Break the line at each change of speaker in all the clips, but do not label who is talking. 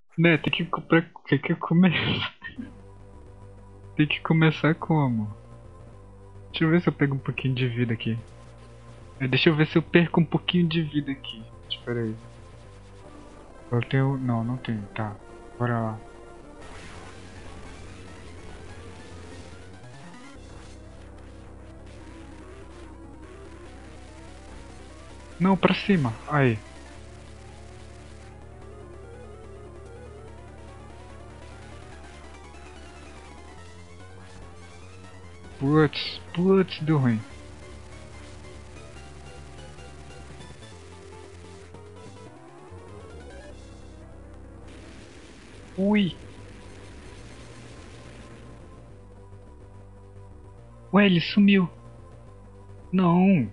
Né, tem que comprar. Tem que começar. Tem que começar como? Deixa eu ver se eu pego um pouquinho de vida aqui. Deixa eu ver se eu perco um pouquinho de vida aqui. Espera aí. Eu tenho. Não, não tenho. Tá. Bora lá. Não, pra cima. Aí. Putz, putz, deu ruim. Ui. Ué, ele sumiu. Não.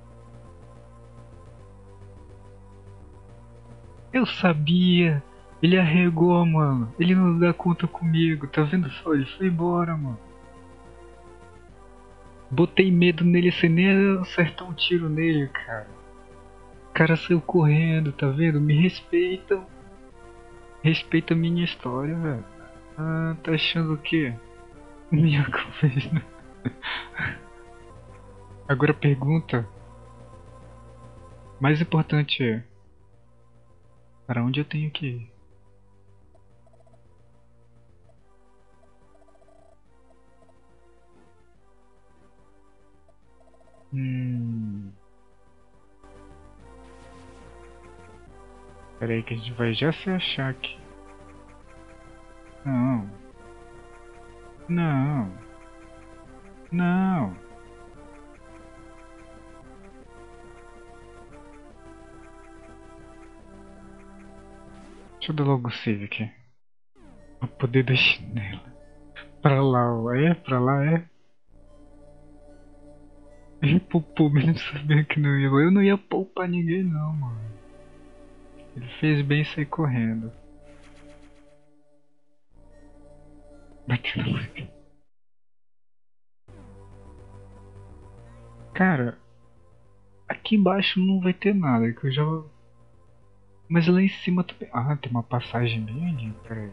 Eu sabia. Ele arregou, mano. Ele não dá conta comigo. Tá vendo só? Ele foi embora, mano. Botei medo nele sem nem acertar um tiro nele, cara. O cara saiu correndo, tá vendo? Me respeitam. Respeita a minha história, velho. Ah, tá achando o quê? Minha conversa. Agora a pergunta mais importante é: para onde eu tenho que ir? Hum. Pera aí que a gente vai já se achar aqui. Não. Não. Não. Deixa eu dar logo o save aqui. O poder da chinela. Pra lá, ó. É? Pra lá, é? Ele poupou mesmo sabendo que não ia. Eu não ia poupar ninguém, não, mano. Ele fez bem sair correndo. Batendo na. Cara, aqui embaixo não vai ter nada, que eu já. Mas lá em cima também. Ah, tem uma passagem bem ali, peraí.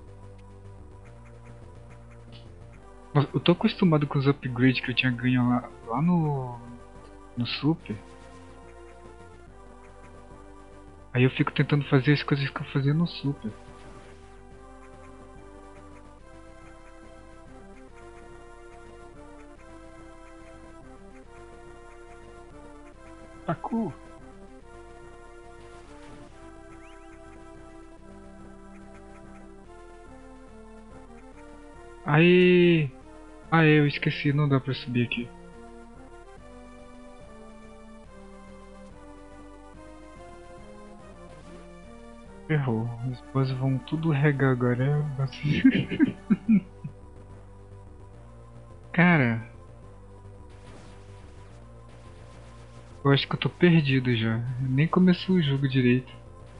Nossa, eu tô acostumado com os upgrades que eu tinha ganho lá no Super. Aí eu fico tentando fazer as coisas que eu fazia no Super. Taku! Aí. Ah, eu esqueci, não dá pra subir aqui. Errou. Os boss vão tudo regar agora. Cara, eu acho que eu tô perdido já. Nem começou o jogo direito.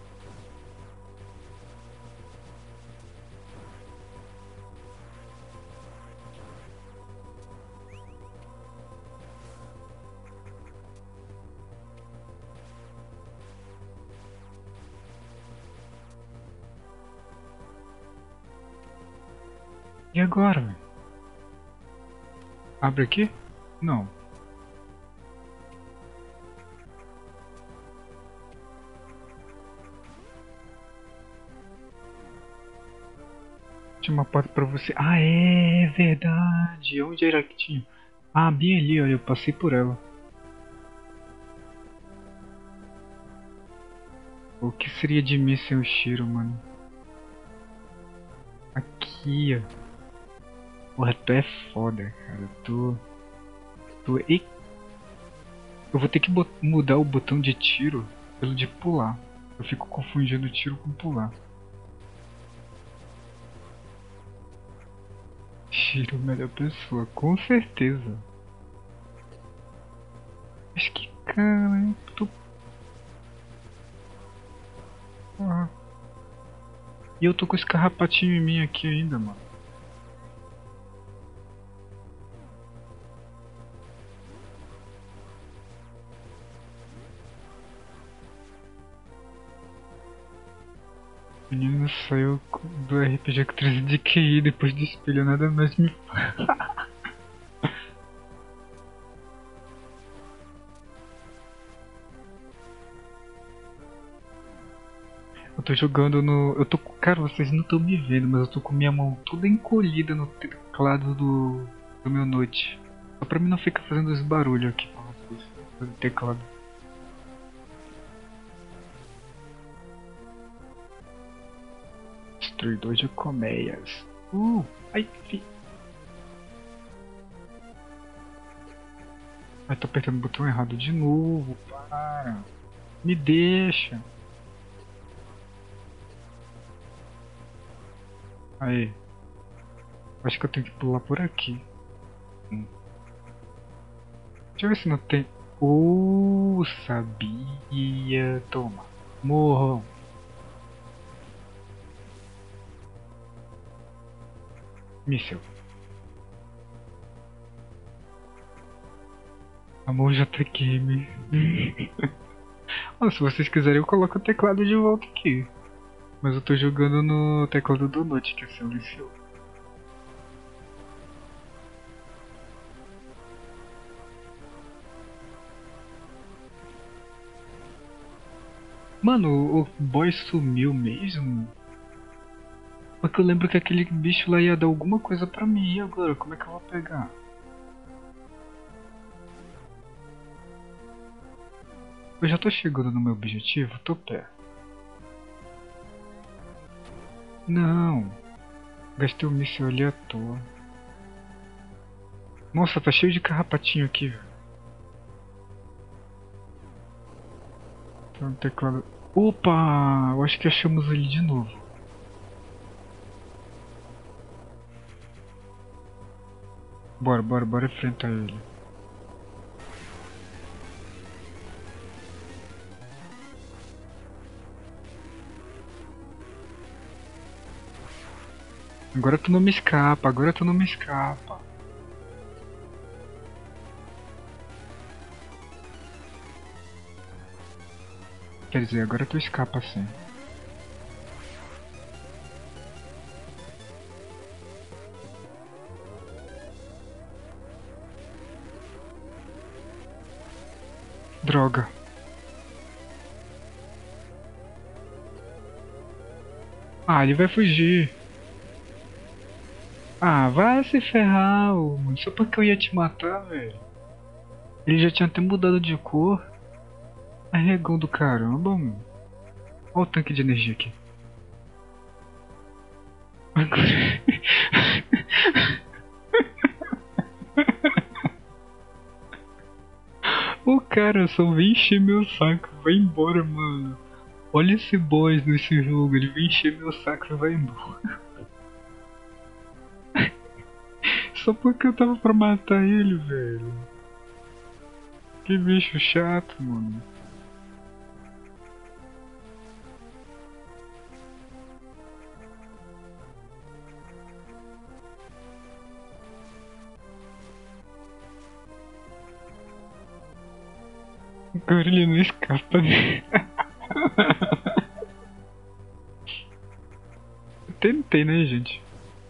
E agora, velho? Abre aqui? Não. Tinha uma porta pra você. Ah, é verdade. Onde era que tinha? Ah, bem ali, olha. Eu passei por ela. O que seria de mim sem o Shiro, mano? Aqui, ó. Porra, tu é foda, cara. Tu. Eu vou ter que mudar o botão de tiro pelo de pular. Eu fico confundindo tiro com pular. Shiro, melhor pessoa, com certeza. Mas que cara, hein? Ah. E eu tô com esse carrapatinho em mim aqui ainda, mano. O menino saiu do RPG com 13 de QI depois do espelho, nada mais me. Eu tô jogando no. Eu tô. Cara, vocês não estão me vendo, mas eu tô com minha mão toda encolhida no teclado do meu Note. Só pra mim não ficar fazendo esse barulho aqui pra vocês. Do teclado. Destruidor de colmeias. Ai, fi. Ai, tô apertando o botão errado de novo. Para. Me deixa. Aí. Acho que eu tenho que pular por aqui. Deixa eu ver se não tem. Sabia. Toma. Morram. Míssel. Amor JT Game. Se vocês quiserem eu coloco o teclado de volta aqui. Mas eu tô jogando no teclado do Note que silenciou. Mano, o boy sumiu mesmo? Porque eu lembro que aquele bicho lá ia dar alguma coisa pra mim. E agora? Como é que eu vou pegar? Eu já tô chegando no meu objetivo? Tô perto. Não. Gastei o míssil ali à toa. Nossa, tá cheio de carrapatinho aqui, velho. Tá no teclado. Opa! Eu acho que achamos ele de novo. Bora enfrentar ele. Agora tu não me escapa, agora tu não me escapa. Quer dizer, agora tu escapa sim. Droga. Ah, ele vai fugir. Ah, vai se ferrar, mano. Só porque eu ia te matar, velho. Ele já tinha até mudado de cor. Arregão do caramba, mano. Olha o tanque de energia aqui. Agora... O cara só vem encher meu saco. Vai embora, mano. Olha esse boss nesse jogo. Ele vem encher meu saco e vai embora. Só porque eu tava pra matar ele, velho. Que bicho chato, mano. Agora ele não escapa. Tentei, né, gente?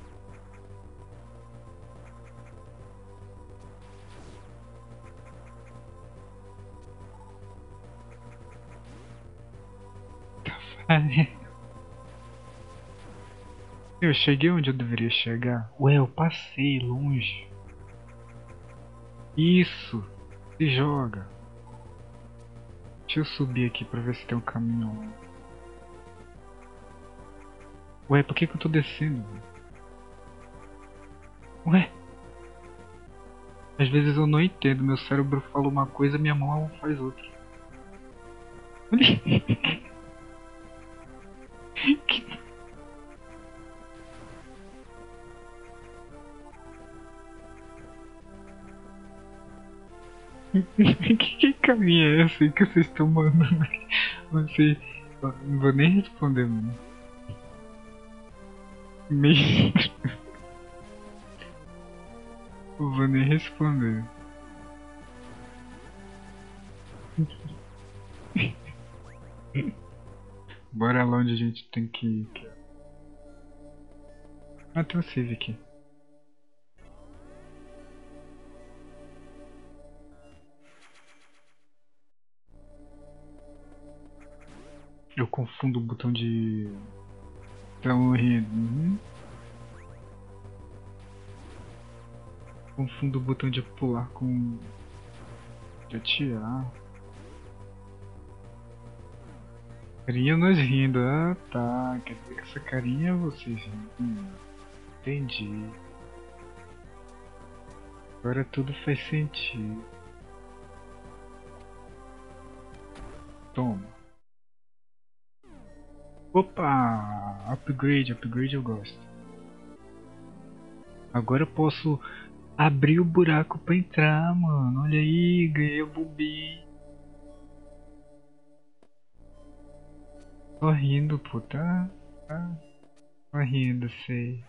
Eu cheguei onde eu deveria chegar. Ué, eu passei longe. Isso. Se joga. Deixa eu subir aqui pra ver se tem um caminho. Ué, por que que eu tô descendo? Ué? Às vezes eu não entendo. Meu cérebro fala uma coisa, minha mão faz outra. Que caminho é esse que vocês estão mandando aqui? Você. Não vou nem responder, mano. Nem. Não vou nem responder. Bora lá onde a gente tem que ir. Ah, tem um save aqui. Eu confundo o botão de... Tão rindo. Confundo o botão de pular com... de atirar. Carinha nós rindo. Ah, tá. Quer dizer que essa carinha é vocês rindo. Entendi. Agora tudo faz sentido. Toma. Opa! Upgrade eu gosto. Agora eu posso abrir o buraco pra entrar, mano. Olha aí, ganhei o Bubi. Tô rindo, pô, tá? Tô rindo, sei.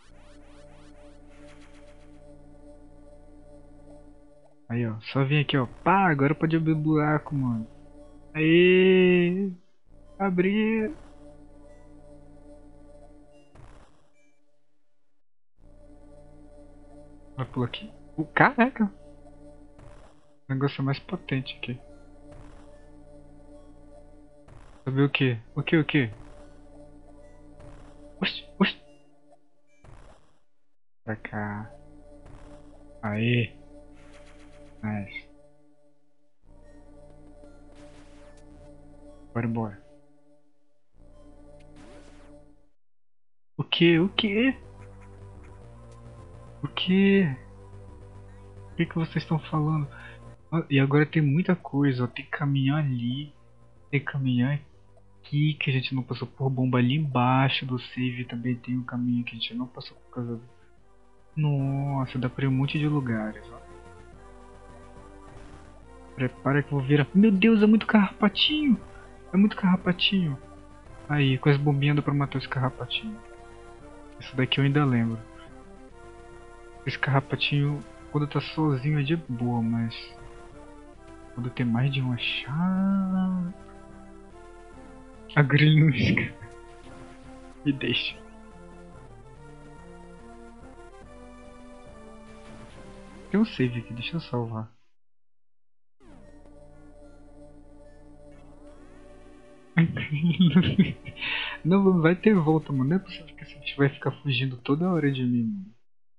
Aí, ó, só vim aqui, ó. Pá, agora pode abrir o buraco, mano. Aê! Abri! Vai pular aqui. Caraca! O negócio é mais potente aqui. Saber o que? O que? Oxi! Pra cá. Aê! Nice. Bora embora. O que? O que? O que? O que vocês estão falando? Ah, e agora tem muita coisa, ó. Tem que caminhar ali. Tem que caminhar aqui, que a gente não passou por bomba ali embaixo do save. Também tem um caminho que a gente não passou por causa do... Nossa, dá pra ir um monte de lugares, ó. Prepara que eu vou virar. Meu Deus, é muito carrapatinho! É muito carrapatinho. Aí, com as bombinhas dá pra matar esse carrapatinho. Isso daqui eu ainda lembro. Esse carrapatinho, quando tá sozinho é de boa, mas... quando tem mais de um achar... A grilhusca. Me deixa. Tem um save aqui, deixa eu salvar. Não vai ter volta, mano. Não é possível que esse bicho vai ficar fugindo toda hora de mim, mano.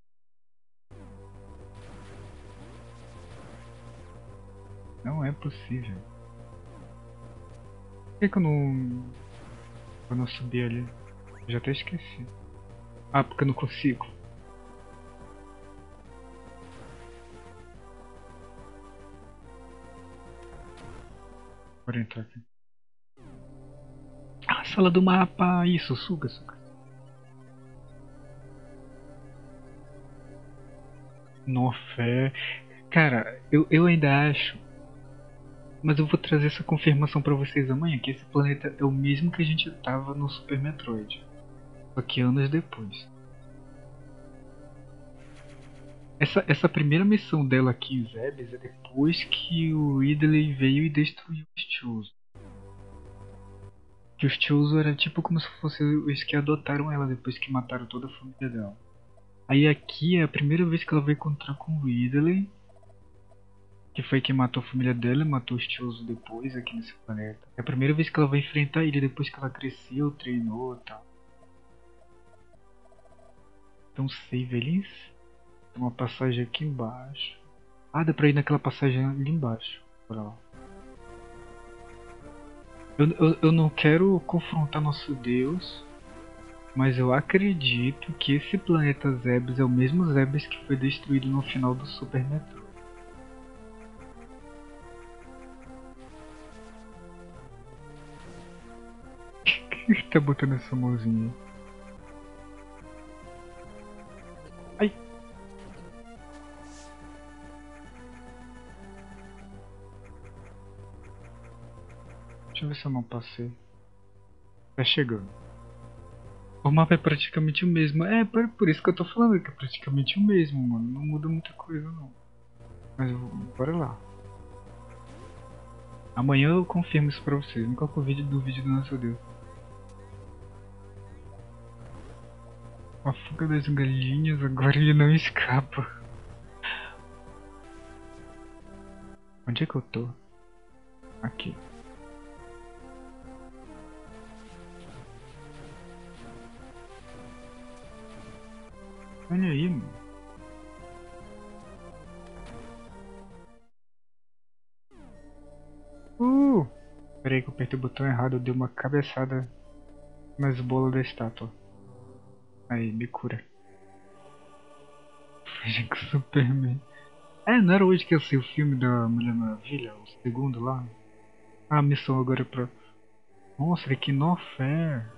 Não é possível. Por que eu não... eu não subi ali? Eu já até esqueci. Ah, porque eu não consigo. Bora entrar aqui. Ah, sala do mapa! Isso, suga. No fé. Cara, eu ainda acho. Mas eu vou trazer essa confirmação pra vocês amanhã, que esse planeta é o mesmo que a gente tava no Super Metroid. Só que anos depois. Essa primeira missão dela aqui em Zebes é depois que o Ridley veio e destruiu os Chozo. Que os Chozo era tipo como se fosse os que adotaram ela depois que mataram toda a família dela. Aí aqui é a primeira vez que ela vai encontrar com o Ridley, que foi quem matou a família dela e matou os Chozo depois aqui nesse planeta. É a primeira vez que ela vai enfrentar ele depois que ela cresceu, treinou e tal. Então save eles. Tem uma passagem aqui embaixo. Ah, dá pra ir naquela passagem ali embaixo. Bora lá. Eu não quero confrontar nosso Deus, mas eu acredito que esse planeta Zebes é o mesmo Zebes que foi destruído no final do Super Metroid. Quem tá botando essa mãozinha? Ai! Deixa eu ver se eu não passei. Tá chegando. O mapa é praticamente o mesmo. É, por isso que eu tô falando que é praticamente o mesmo, mano. Não muda muita coisa, não. Mas bora lá. Amanhã eu confirmo isso pra vocês. Nunca com o vídeo do nosso Deus. A fuga das galinhas, agora ele não escapa. Onde é que eu tô? Aqui. Olha aí, mano. Peraí que eu apertei o botão errado, eu dei uma cabeçada nas bolas da estátua. Aí, me cura. Fugindo com o Superman. É, não era hoje que ia ser o filme da Mulher Maravilha? O segundo lá? Ah, a missão agora é pra... Nossa, que nó fé.